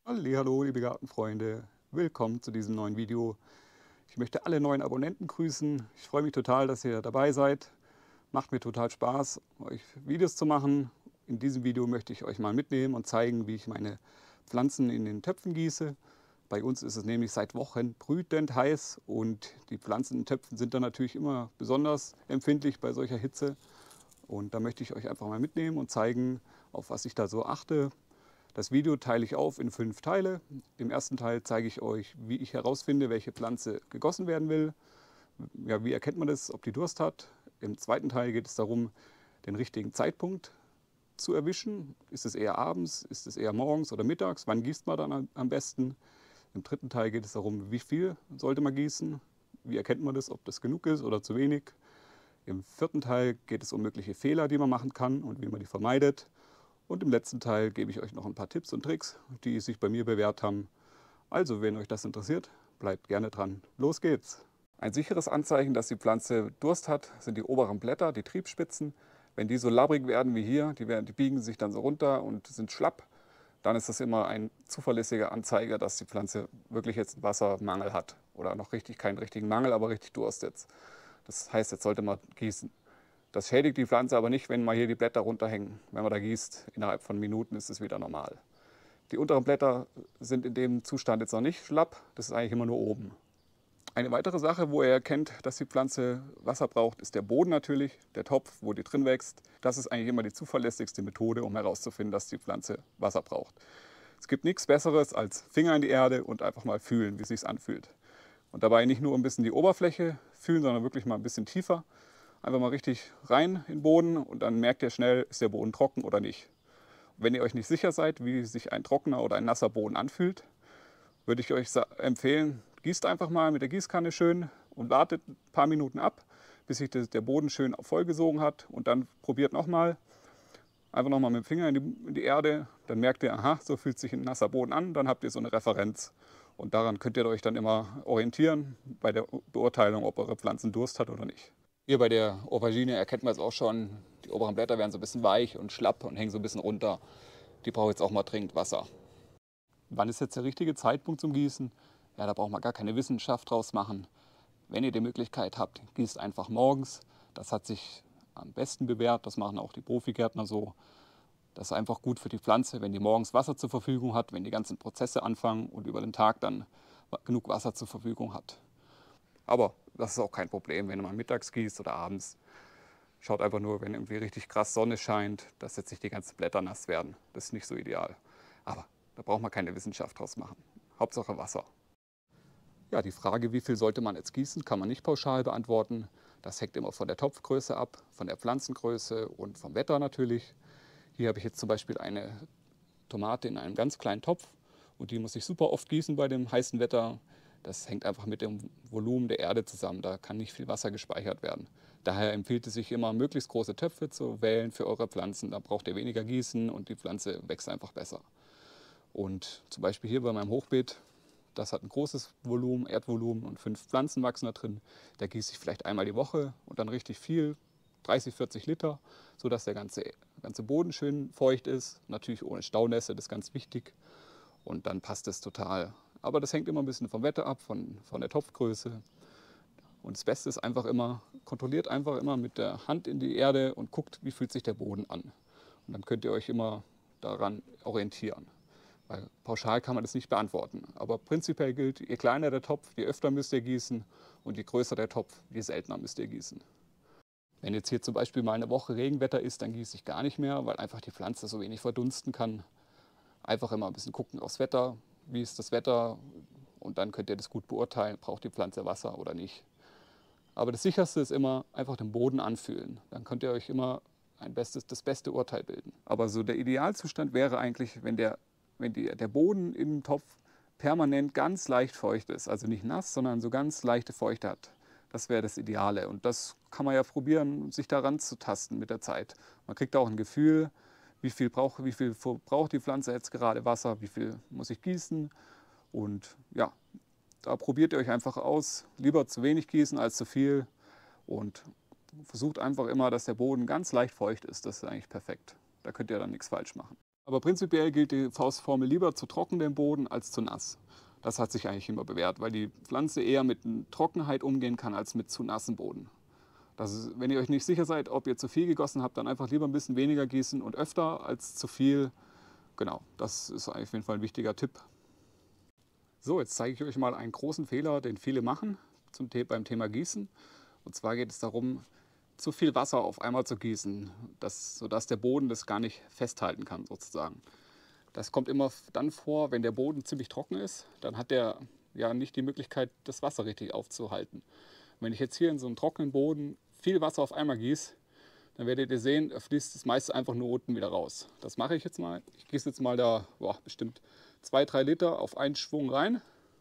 Hallihallo, liebe Gartenfreunde, willkommen zu diesem neuen Video. Ich möchte alle neuen Abonnenten grüßen. Ich freue mich total, dass ihr dabei seid. Macht mir total Spaß, euch Videos zu machen. In diesem Video möchte ich euch mal mitnehmen und zeigen, wie ich meine Pflanzen in den Töpfen gieße. Bei uns ist es nämlich seit Wochen brütend heiß und die Pflanzen in Töpfen sind dann natürlich immer besonders empfindlich bei solcher Hitze. Und da möchte ich euch einfach mal mitnehmen und zeigen, auf was ich da so achte. Das Video teile ich auf in 5 Teile. Im ersten Teil zeige ich euch, wie ich herausfinde, welche Pflanze gegossen werden will. Ja, wie erkennt man das, ob die Durst hat? Im zweiten Teil geht es darum, den richtigen Zeitpunkt zu erwischen. Ist es eher abends, ist es eher morgens oder mittags? Wann gießt man dann am besten? Im dritten Teil geht es darum, wie viel sollte man gießen? Wie erkennt man das, ob das genug ist oder zu wenig? Im vierten Teil geht es um mögliche Fehler, die man machen kann und wie man die vermeidet. Und im letzten Teil gebe ich euch noch ein paar Tipps und Tricks, die sich bei mir bewährt haben. Also, wenn euch das interessiert, bleibt gerne dran. Los geht's! Ein sicheres Anzeichen, dass die Pflanze Durst hat, sind die oberen Blätter, die Triebspitzen. Wenn die so labbrig werden wie hier, die biegen sich dann so runter und sind schlapp, dann ist das immer ein zuverlässiger Anzeiger, dass die Pflanze wirklich jetzt einen Wassermangel hat. Oder noch keinen richtigen Mangel, aber richtig Durst jetzt. Das heißt, jetzt sollte man gießen. Das schädigt die Pflanze aber nicht, wenn mal hier die Blätter runterhängen. Wenn man da gießt, innerhalb von Minuten ist es wieder normal. Die unteren Blätter sind in dem Zustand jetzt noch nicht schlapp, das ist eigentlich immer nur oben. Eine weitere Sache, wo ihr erkennt, dass die Pflanze Wasser braucht, ist der Boden natürlich, der Topf, wo die drin wächst. Das ist eigentlich immer die zuverlässigste Methode, um herauszufinden, dass die Pflanze Wasser braucht. Es gibt nichts Besseres als Finger in die Erde und einfach mal fühlen, wie es sich anfühlt. Und dabei nicht nur ein bisschen die Oberfläche fühlen, sondern wirklich mal ein bisschen tiefer. Einfach mal richtig rein in den Boden und dann merkt ihr schnell, ist der Boden trocken oder nicht. Wenn ihr euch nicht sicher seid, wie sich ein trockener oder ein nasser Boden anfühlt, würde ich euch empfehlen, gießt einfach mal mit der Gießkanne schön und wartet ein paar Minuten ab, bis sich der Boden schön vollgesogen hat und dann probiert nochmal. Einfach nochmal mit dem Finger in die Erde, dann merkt ihr, aha, so fühlt sich ein nasser Boden an, dann habt ihr so eine Referenz. Und daran könnt ihr euch dann immer orientieren bei der Beurteilung, ob eure Pflanzen Durst hat oder nicht. Hier bei der Aubergine erkennt man es auch schon, die oberen Blätter werden so ein bisschen weich und schlapp und hängen so ein bisschen runter. Die braucht jetzt auch mal dringend Wasser. Wann ist jetzt der richtige Zeitpunkt zum Gießen? Ja, da braucht man gar keine Wissenschaft draus machen. Wenn ihr die Möglichkeit habt, gießt einfach morgens. Das hat sich am besten bewährt, das machen auch die Profigärtner so. Das ist einfach gut für die Pflanze, wenn die morgens Wasser zur Verfügung hat, wenn die ganzen Prozesse anfangen und über den Tag dann genug Wasser zur Verfügung hat. Aber das ist auch kein Problem, wenn man mittags gießt oder abends. Schaut einfach nur, wenn irgendwie richtig krass Sonne scheint, dass jetzt nicht die ganzen Blätter nass werden. Das ist nicht so ideal. Aber da braucht man keine Wissenschaft draus machen. Hauptsache Wasser. Ja, die Frage, wie viel sollte man jetzt gießen, kann man nicht pauschal beantworten. Das hängt immer von der Topfgröße ab, von der Pflanzengröße und vom Wetter natürlich. Hier habe ich jetzt zum Beispiel eine Tomate in einem ganz kleinen Topf und die muss ich super oft gießen bei dem heißen Wetter. Das hängt einfach mit dem Volumen der Erde zusammen. Da kann nicht viel Wasser gespeichert werden. Daher empfiehlt es sich immer, möglichst große Töpfe zu wählen für eure Pflanzen. Da braucht ihr weniger Gießen und die Pflanze wächst einfach besser. Und zum Beispiel hier bei meinem Hochbeet, das hat ein großes Volumen, Erdvolumen und 5 Pflanzen wachsen da drin. Da gieße ich vielleicht einmal die Woche und dann richtig viel, 30, 40 Liter, sodass der ganze Boden schön feucht ist. Natürlich ohne Staunässe, das ist ganz wichtig. Und dann passt es total. Aber das hängt immer ein bisschen vom Wetter ab, von der Topfgröße. Und das Beste ist einfach immer, kontrolliert einfach immer mit der Hand in die Erde und guckt, wie fühlt sich der Boden an. Und dann könnt ihr euch immer daran orientieren. Weil pauschal kann man das nicht beantworten. Aber prinzipiell gilt, je kleiner der Topf, je öfter müsst ihr gießen und je größer der Topf, je seltener müsst ihr gießen. Wenn jetzt hier zum Beispiel mal eine Woche Regenwetter ist, dann gieße ich gar nicht mehr, weil einfach die Pflanze so wenig verdunsten kann. Einfach immer ein bisschen gucken aufs Wetter, wie ist das Wetter und dann könnt ihr das gut beurteilen, braucht die Pflanze Wasser oder nicht. Aber das Sicherste ist immer einfach den Boden anfühlen. Dann könnt ihr euch immer das beste Urteil bilden. Aber so der Idealzustand wäre eigentlich, wenn der Boden im Topf permanent ganz leicht feucht ist. Also nicht nass, sondern so ganz leichte Feuchte hat. Das wäre das Ideale. Und das kann man ja probieren, sich daran zu tasten mit der Zeit. Man kriegt auch ein Gefühl, wie viel braucht die Pflanze jetzt gerade Wasser, wie viel muss ich gießen. Und ja, da probiert ihr euch einfach aus. Lieber zu wenig gießen als zu viel. Und versucht einfach immer, dass der Boden ganz leicht feucht ist. Das ist eigentlich perfekt. Da könnt ihr dann nichts falsch machen. Aber prinzipiell gilt die Faustformel lieber zu trocken den Boden als zu nass. Das hat sich eigentlich immer bewährt, weil die Pflanze eher mit Trockenheit umgehen kann als mit zu nassem Boden. Das ist, wenn ihr euch nicht sicher seid, ob ihr zu viel gegossen habt, dann einfach lieber ein bisschen weniger gießen und öfter als zu viel. Genau, das ist auf jeden Fall ein wichtiger Tipp. So, jetzt zeige ich euch mal einen großen Fehler, den viele machen beim Thema Gießen. Und zwar geht es darum, zu viel Wasser auf einmal zu gießen, sodass der Boden das gar nicht festhalten kann sozusagen. Das kommt immer dann vor, wenn der Boden ziemlich trocken ist, dann hat der ja nicht die Möglichkeit, das Wasser richtig aufzuhalten. Wenn ich jetzt hier in so einem trockenen Boden viel Wasser auf einmal gieße, dann werdet ihr sehen, da fließt das meiste einfach nur unten wieder raus. Das mache ich jetzt mal. Ich gieße jetzt mal da bestimmt 2-3 Liter auf einen Schwung rein.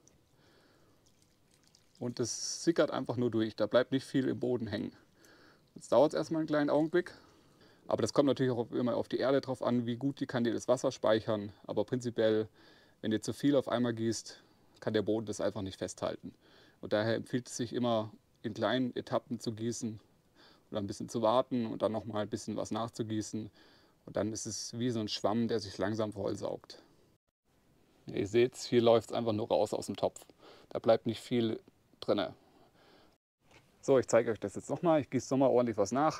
Und das sickert einfach nur durch. Da bleibt nicht viel im Boden hängen. Jetzt dauert es erstmal einen kleinen Augenblick. Aber das kommt natürlich auch immer auf die Erde drauf an, wie gut kann die das Wasser speichern. Aber prinzipiell, wenn ihr zu viel auf einmal gießt, kann der Boden das einfach nicht festhalten. Und daher empfiehlt es sich immer, in kleinen Etappen zu gießen oder ein bisschen zu warten und dann nochmal ein bisschen was nachzugießen. Und dann ist es wie so ein Schwamm, der sich langsam vollsaugt. Ihr seht, hier läuft es einfach nur raus aus dem Topf. Da bleibt nicht viel drin. So, ich zeige euch das jetzt nochmal. Ich gieße nochmal ordentlich was nach.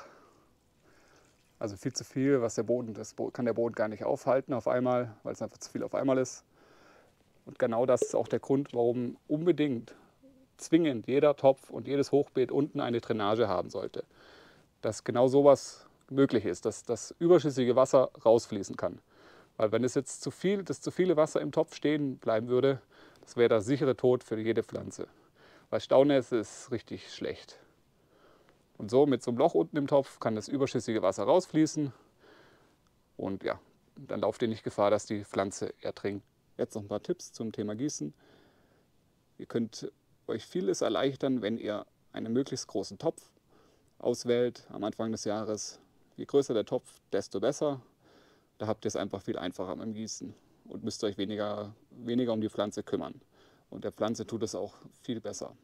Also viel zu viel, das kann der Boden gar nicht aufhalten auf einmal, weil es einfach zu viel auf einmal ist. Und genau das ist auch der Grund, warum unbedingt zwingend jeder Topf und jedes Hochbeet unten eine Drainage haben sollte. Dass genau sowas möglich ist, dass das überschüssige Wasser rausfließen kann. Weil wenn es jetzt zu viele Wasser im Topf stehen bleiben würde, das wäre der sichere Tod für jede Pflanze. Weil Staunässe ist richtig schlecht. Und so mit so einem Loch unten im Topf kann das überschüssige Wasser rausfließen. Und ja, dann lauft ihr nicht Gefahr, dass die Pflanze ertrinkt. Jetzt noch ein paar Tipps zum Thema Gießen. Ihr könnt euch vieles erleichtern, wenn ihr einen möglichst großen Topf auswählt am Anfang des Jahres. Je größer der Topf, desto besser. Da habt ihr es einfach viel einfacher beim Gießen und müsst euch weniger um die Pflanze kümmern. Und der Pflanze tut es auch viel besser.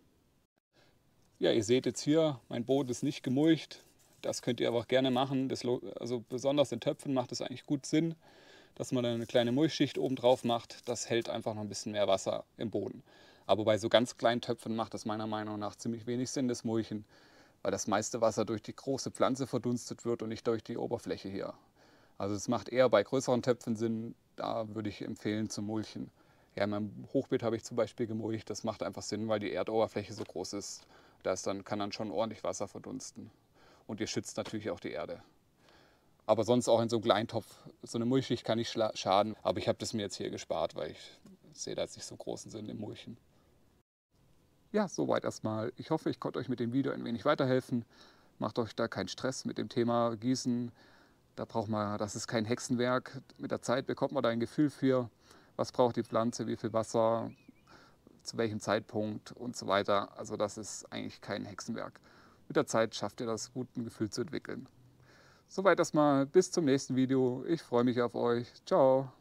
Ja, ihr seht jetzt hier, mein Boden ist nicht gemulcht. Das könnt ihr aber auch gerne machen. Also besonders in Töpfen macht es eigentlich gut Sinn, dass man eine kleine Mulchschicht oben drauf macht. Das hält einfach noch ein bisschen mehr Wasser im Boden. Aber bei so ganz kleinen Töpfen macht es meiner Meinung nach ziemlich wenig Sinn, das Mulchen, weil das meiste Wasser durch die große Pflanze verdunstet wird und nicht durch die Oberfläche hier. Also es macht eher bei größeren Töpfen Sinn, da würde ich empfehlen zu mulchen. Ja, in meinem Hochbeet habe ich zum Beispiel gemulcht. Das macht einfach Sinn, weil die Erdoberfläche so groß ist. Kann dann schon ordentlich Wasser verdunsten. Und ihr schützt natürlich auch die Erde. Aber sonst auch in so einem Kleintopf, so eine Mulchschicht kann nicht schaden. Aber ich habe das mir jetzt hier gespart, weil ich sehe da jetzt nicht so großen Sinn im Mulchen. Ja, soweit erstmal. Ich hoffe, ich konnte euch mit dem Video ein wenig weiterhelfen. Macht euch da keinen Stress mit dem Thema Gießen. Das ist kein Hexenwerk. Mit der Zeit bekommt man da ein Gefühl für, was braucht die Pflanze, wie viel Wasser, zu welchem Zeitpunkt und so weiter. Also das ist eigentlich kein Hexenwerk. Mit der Zeit schafft ihr das, gut ein Gefühl zu entwickeln. Soweit erstmal, bis zum nächsten Video. Ich freue mich auf euch. Ciao.